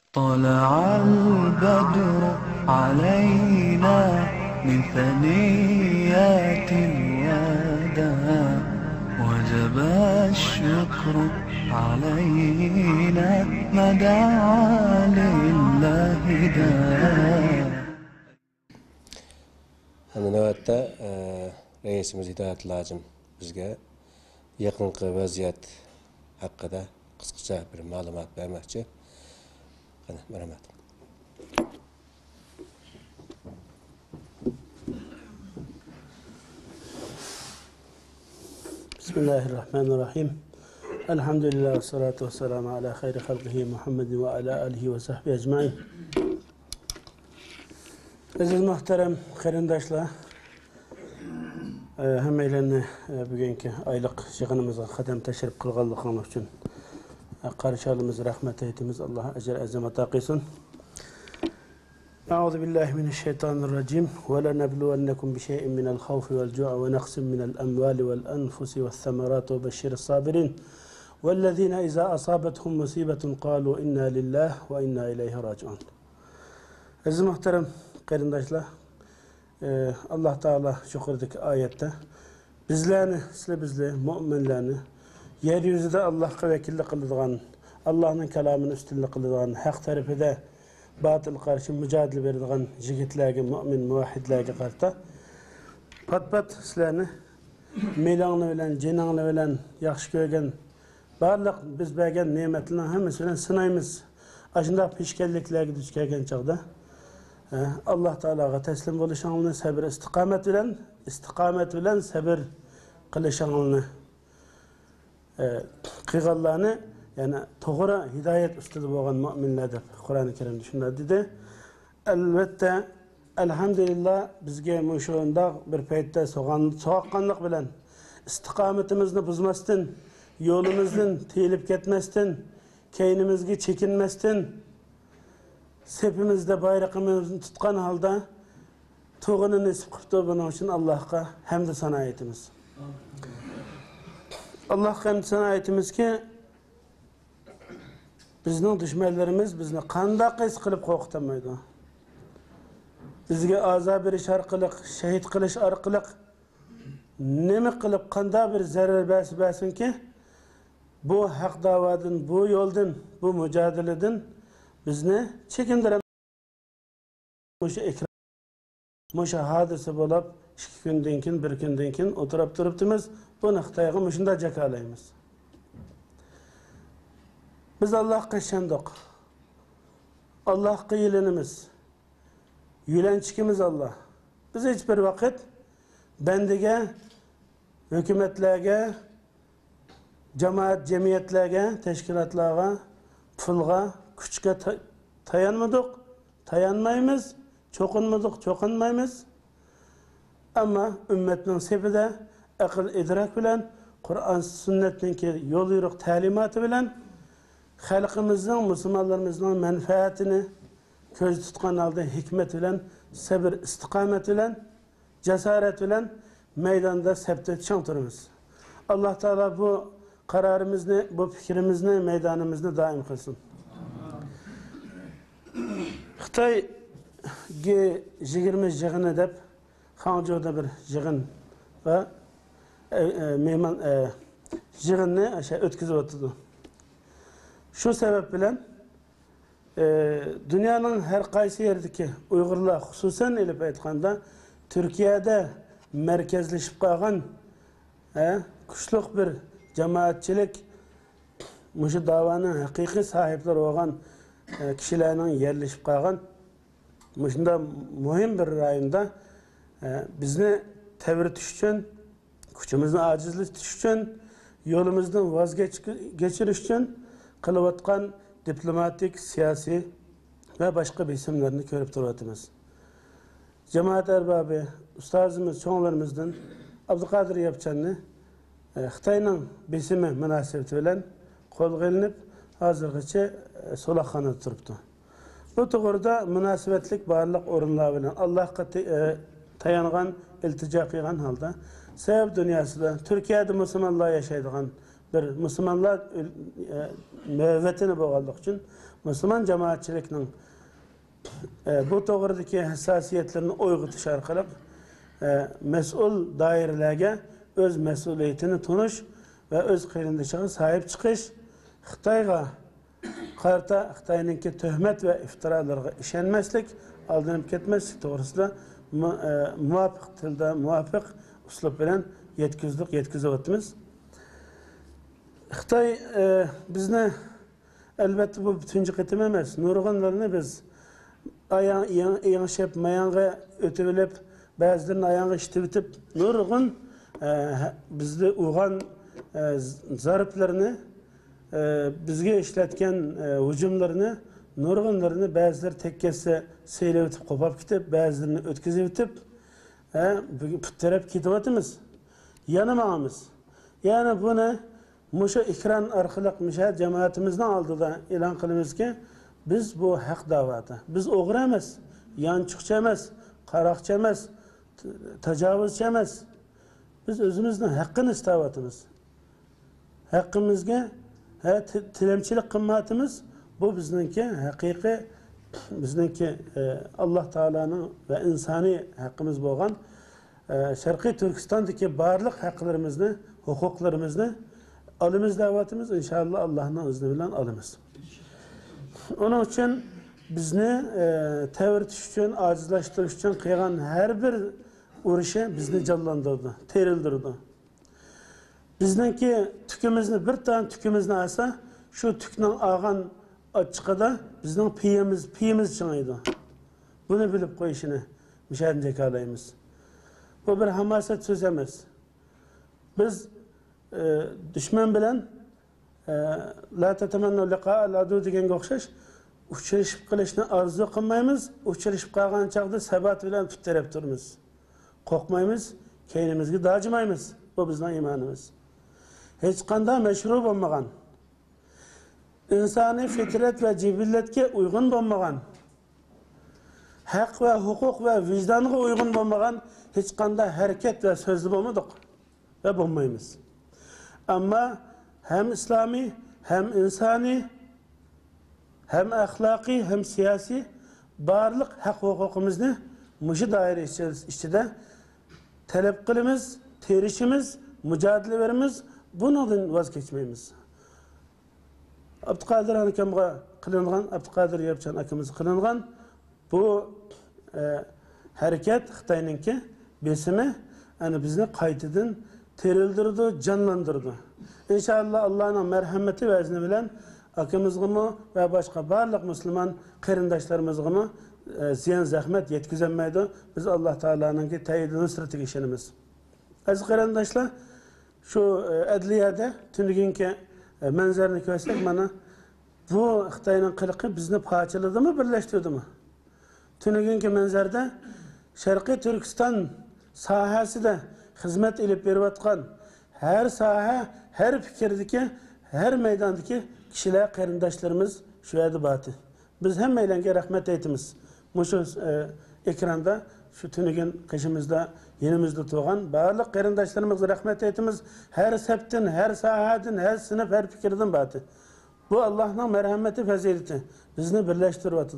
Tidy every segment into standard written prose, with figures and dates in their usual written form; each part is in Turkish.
طلع البدر علينا من ثنيات الوداع وجب الشكر علينا ما دعا لله داع. Navbatda reisimiz Hidayat Lacım bizge yakınki vaziyet hakkında kısaca bir malumat vermekçi. Merhamet. Bismillahirrahmanirrahim. Elhamdülillah ve salatu ve selamu ala hayri halqihi Muhammedin ve ala alihi ve sahbihi ecmain. Aziz muhterem qarindoshlar, hammalarni bugungi oylik yig'inimizga qadam tashrif qilganligingiz uchun qarshi olamiz, rahmat aytamiz. Alloh ajr azamat qilsin. أعوذ بالله من الشيطان الرجيم ولنبلونكم بشيء من الخوف والجوع ونقص من الأموال والأنفس والثمرات وبشر الصابرين والذين إذا أصابتهم مصيبة قالوا إنا لله وإنا إليه راجعون. Aziz muhterem qarindoshlar, Alloh taolo yuqoridagi oyatda bizlarni mu'minlarni yer yuzida Allohga vakillik qiladigan, Allohning kalomini ustunlik qiladigan, haq tarafida batıl qarshi mücadele beradigan yigitlarga, mu'min muvahhidlarga qarata pat sizlarni melingni bilan, jiningni bilan yaxshi ko'rgan barliq biz bergan ne'matlarning hammasi bilan sinaymiz. Ashunday peshkanliklarga duch kelgan chog'da Alloh taologa taslim bo'lishingni, sabr istiqomat bilan sabr qilishingni qilganlarni, yani to'g'ri hidoyat ustida bo'lgan mu'minlar deb Qur'oni Karimda shunday dedi. Albatta alhamdulillah bizga shunda bir paytda so'qqanlik bilan istiqomatimizni buzmasdan, yo'limizdan tiyilib ketmasdan, keynimizga chekinmasdan, sepimizde bayrağımızı tutkan halde toğunu nesip kıptı bunun için Allah'a hamd sana ayetimiz. Allah'a hamd sana ayetimiz ki bizning düşmanlarımız bizni qanday qis qilib qo'rqitamaydi. Bizga azab berish orqali, shahid qilish orqali nima qilib qanday bir zarar bersin ki bu haq da'vadan, bu yo'ldan, bu mücadeledan bizni chekindiramiz. Musha hadisa bo'lib 2 kundan keyin, 1 kundan keyin o'tirib turibmiz. Buni Xitoyga shunda jakalaymiz. Biz Allohga shandoq. Allohga yilinimiz. Yulanchikimiz Allah. Biz hech bir vaqt bandiga, hukumatlarga, jamoat jamiyatlarga, tashkilotlarga, pulga, kuchga tayanmadık, tayanmaymiz, çokunmaymiz. Ama ümmetin sepide akıl idrak bilen, Kur'an sünnetindeki yol yürük talimatı bilen, halkımızın, Müslümanlarımızın menfaatini köz tutkan halde hikmet bilen, sabır, istikamet bilen, cesaret bilen meydanda septe çantırımız. Allah Teala bu kararımızı, bu fikrimizni, meydanımızı daim kılsın. Xitoy 20 yig'ini deb Xanjoda bir yig'in va mehmon yig'inni o'tkazib o'tdi. Shu sabab bilan dunyoning har qaysi yerdagi Uyg'urlar, xususan elib aytganda Turkiyada markazlashib qolgan kuchli bir jamoatchilik, mushu da'voning haqiqiy sohiblari bo'lgan kişilerinin yerleşip kalgan şunda mühim bir rayonda bizni tevritiş için, gücümüzün acizletiş için, yolumuzdan vazgeçiriş için kılıvatkan diplomatik, siyasi ve başka isimlerini görüp duruyoruz. Cemaat erbabı, ustazımız, çoğunlarımızdan Abdülkadir Yapçan'ı Xitayning besimi münasebeti bilen kol gelinip hazırgıça solakxonada turibdi. Bu to'g'rida munosabatlik barliq o'rinlar bilan Allohga tayangan, iltijo qilgan holda Sev dünyasida Turkiyada musulmonlar yashaydigan bir Müslümanlar müevvetini boğallık için Müslüman cemaatçilikning bu to'g'ridagi hassasiyatlarni uyg'otish orqali mas'ul doiralarga o'z mas'uliyatini tunish va o'z qarindoshiga sahib chiqish, Xitoyga qarta Xitoyninki tuhmat va iftirolarga ishonmaslik, aldanib ketmaslik to'g'risida muvofiq tilda, muvofiq uslub bilan yetkazyapmiz. Xitoy bizni albatta bu butunji qitim emas, nurg'unlarni biz yanglishib, mayanga o'tib olib, ba'zilarini ayağına işitib, nurg'un bizni uyg'on zarblarni, bizga ishlatgan hujumlarni, nurg'unlarni ba'zilar tekkasi seylab o'tib qo'pab ketib, ba'zilarini o'tkazib o'tib, taraf ketyapmiz. Yanamamiz. Yani buni musha ekran orqali musha jamoatimizning oldida e'lon qilamizki, biz bu haq da'vati. Biz o'g'ri emas, yanchiqcha emas, qaroqcha emas, tajovuzchi emas. Biz o'zimizning haqqini istavyapmiz. Haqqimizga tilamchilik qilmayapmiz. Bu bizningki haqiqiy, bizningki Alloh taolaning va insoniy haqqimiz bo'lgan Sharqiy Turkistondagi barliq haqlarimizni, huquqlarimizni olamiz da'vatimiz, inshaalloh Allohning izni bilan olamiz. Onun için bizni tevritish uchun, ojizlashtirish uchun qilgan har bir urushi bizni jonlantirdi, terildirdi. Bizningki tukimizni, bir tane tukimizni olsa, shu tukning olgan ochiqida bizning piyimiz chiqaydi. Buni bilib qo'yishini mishanjak olaymiz. Bu bir hamaset söz emas. Biz düşman bilan la tatamannu liqa'al adu deganga o'xshash uchrashib qilishni orzu qilmaymiz. Uchrashib qolgan chaqda sabat bilan tuttirib turamiz. Qo'rqmaymiz, keynimizga dojmaymiz. Bu bizning iymonimiz. Hech qanday mashru bo'lmagan, insoniy fitrat va jibillatga uyg'un bo'lmagan, haq va huquq va vijdonga uyg'un bo'lmagan hech qanday harakat va so'zni bo'lmadik va bo'lmaymiz. Ammo hem İslami, hem insani, hem ahlaki, hem siyasi barliq haq huquqimizni mushu doira ichida talab qilamiz, terishimiz, mujodala beramiz, bundan voz kechmaymiz. Abduqodir akamga qilingan, Abduqodir Yapchan akamiz qilingan bu harakat Xitoyninki besimi, yani bizni qaytadan terildirdi, canlandırdı. İnşallah Allah'ın merhameti ve izni bilen akımızgımı ve başka barlık Müslüman qarindoshlarımızgımı ziyan zahmet yetkizemeydi. Biz Allah Teala'nın ki teyidi nusretiga işenimiz. Aziz qarindoshlar, şu adliyada tünüginki manzarni ko'rsak, mana bu Xitoyning qiliqi bizni parchaladimi, birlashtirdimi? Tünüginki manzarda Sharqiy Turkiston sohasida xizmat ilib berayotgan her saha, her fikirdeki, her meydandaki kişiler, qarindoshlarimiz şu edibati. Biz hammalarga rahmat aytamiz. Mushu ekranda, şu tünügün qishimizda, yenimizda turgan barliq qarindoshlarimiz rahmat aytamiz. Her sabtin, her sahadan, her sinf, her fikirdan bati. Bu Allah'ın merhameti, fazileti. Bizni birleştiriyotir.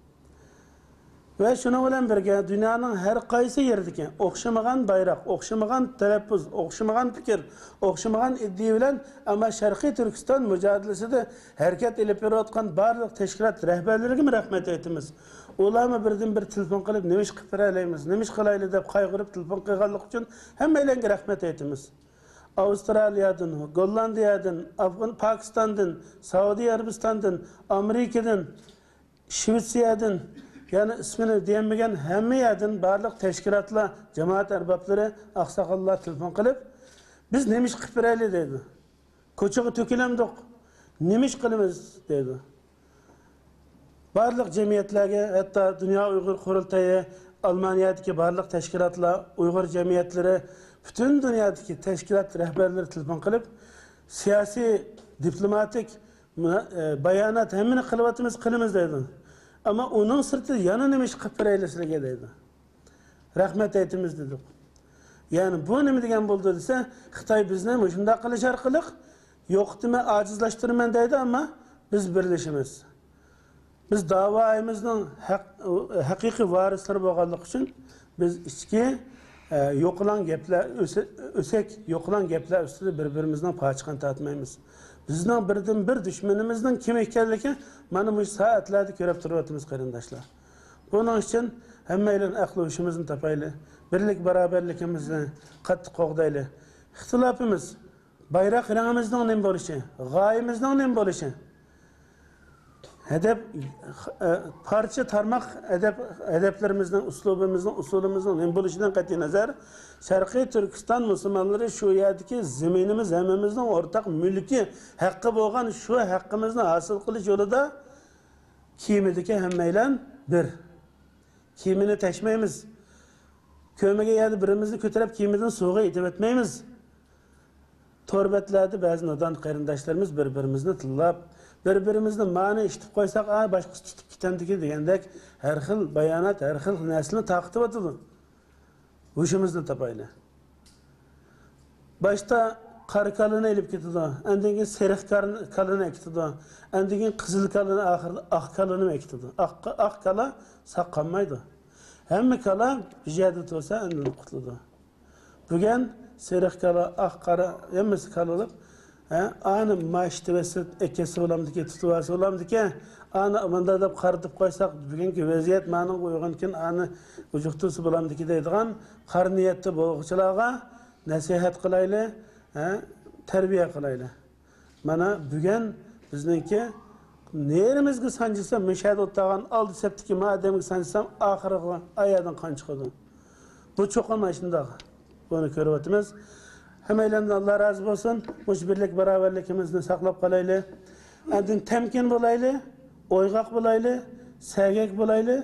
Ve şuna bilen birge dünyanın her qaysı yerdeki o'xshamagan bayroq, o'xshamagan talaffuz, o'xshamagan fikir, o'xshamagan iddia bilan ama Sharqiy Turkiston mujodalasida harakat ilib berayotgan barliq tashkilot rahbarlariga rahmat aytamiz. Ularga birdan bir telefon qilib, nima ish qilib beraylik, nima ish qilaylik deb qayg'urib telefon qilganlik uchun hammalarga rahmat aytamiz. Avustraliyadan, Gollandiyadan, Pokistondan, Saudiya Arabistondan, Amerikadan, Shvetsiyadan, yani ismini diyemmeyen hamma yerdan barliq tashkilotlar, jamoat arbobları, aqsoqollar telefon qilib, biz nima ish qilib beraylik dedi. Ko'chaga to'kilamdik. Nima ish qilamiz dedi. Barliq jamiyatlarga, hatta Dünya Uyg'ur Qurultayi, Almaniyadagi barliq tashkilotlar, Uyg'ur jamiyatlari, butun dunyodagi tashkilot rahbarlari telefon qilib, siyosiy, diplomatik bayonot hammani qilamiz dedi. Ama onun sırtı yana nima ish qilib beraylik sizlarga dedi. Rahmat aytamiz dedik. Yani bu nima degan bo'ldi desa, Xitoy bizni shunday qilish orqali yok deme, acizlaştırman deydi ama biz birleşimiz. Biz davayımızın hakiki varisleri bo'lganligi uchun biz ichki yo'qilan gaplar, o'sak yo'qilan gaplar ustida bir-birimizdan pochqon tortmaymiz. Bizning birdan bir dushmanimizning kim ekanligi mana bu soatlarda ko'rib turyapmiz qarindoshlar. Buning uchun hammaylar aql o'shimizni topayli, birlik barobarligimizni qattiq qo'g'dayli. Ixtilofimiz bayroq rangimizning nima bo'lishi, g'oyamizning nima bo'lishi, hedef parça tarmak hedeflerimizden, usulümüzden hem buluşundan qat'i nazar Şarkı Türkistan Müslümanları şu yerdeki zeminimiz hemimizden ortak mülki hakkı boğan şu hakkımızı hasıl kılıç yolu da kimideki hemmeylen bir. Kimini teşmeyimiz. Kömege yerde birimizi kötürep kimiden soğuğa itip etmeyimiz. Torbetlerde bazı nodan qarindaşlarımız birbirimizini tillab, birbirimizden mani işitip koysak, başkası tutup kitendiki degandek her xil bayanat, her xil neslini taqtib atıdı. Uşumuzni tapayla. Başta qari kalını elip gitidi, endegin seriq kalını ekitidi, endegin qizil kalını ahirda aq kalını ekitidi. Aq kala saqqanmaydı. Hemmi kala bijadet olsa endini qutludu. Bugün seriq kala, aq qara, hemmisi kalalıp, anı maaştivesi ekesi olamdiki, tutuvası olamdiki, anı amanda da qarıtıp koysak, bugünkü vaziyet manın uygunken anı ucuktusu olamdiki deydiğen, qar niyetli boğuçulağa nasihat kılaylı, terbiye kılaylı. Mana bugün bizninki nerimizgi sancısa, müşahede ottağın aldı septiki mademki sancısam, ahırı ayadan kan çıkıyordu. Bu çok ama işindağı. Bunu görüyoruz. Hemeylerden Allah razı olsun. Bu birlik beraberlikimizni saqlab qolayli. Endin temkin bo'layli, o'yg'oq bo'layli, sergak bo'layli.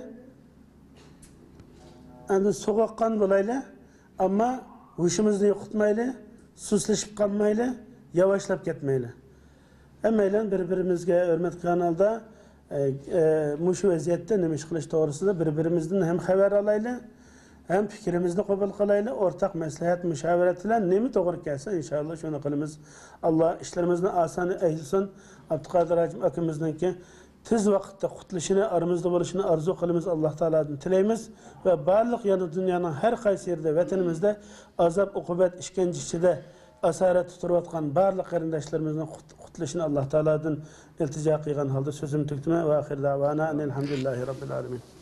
Endin so'g'oqqan bo'layli, ammo hushimizni yo'qotmayli, suslashib qolmayli, yavaşlab ketmayli. Hemeyler birbirimizga hurmat kanalda mushu vaziyatda nima ish qilish to'g'risida birbirimizdan ham xabar olayli. Hem fikrimizni qabul qilayli, ortak maslahat müşavirat bilan nima to'g'ri kelsa inshaalloh shuni qilamiz. Alloh ishlarimizni oson aytsin. Abduqodir Hajim akamizningki tez vaqtda qutlishini, aramizda bo'lishini arzu qilamiz. Alloh taoladan tilaymiz va barliq yana dunyoning har qaysi yerda vatanimizda azob, uqubat, ishkence ichida asarat tuturayotgan barliq qarindoshlarimizning qutlishini Alloh taoladan iltijo qilgan holda so'zim tugtime va oxir davana elhamdulillahi robbil alamin.